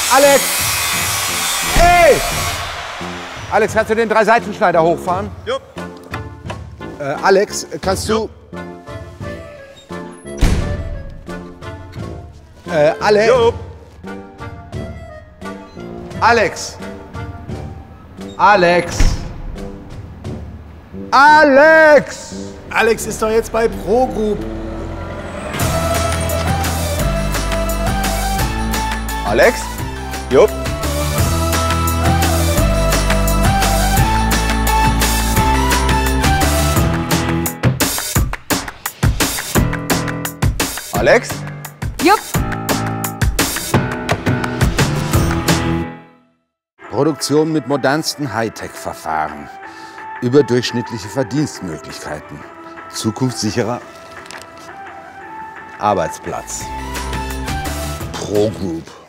Alex! Ey! Alex, kannst du den 3-Seitenschneider hochfahren? Jupp. Alex, kannst du... Alex? Jupp. Alex! Alex! Alex! Alex ist doch jetzt bei Pro Group. Alex? Jupp. Alex? Jupp. Produktion mit modernsten Hightech-Verfahren. Überdurchschnittliche Verdienstmöglichkeiten. Zukunftssicherer Arbeitsplatz. Pro Group.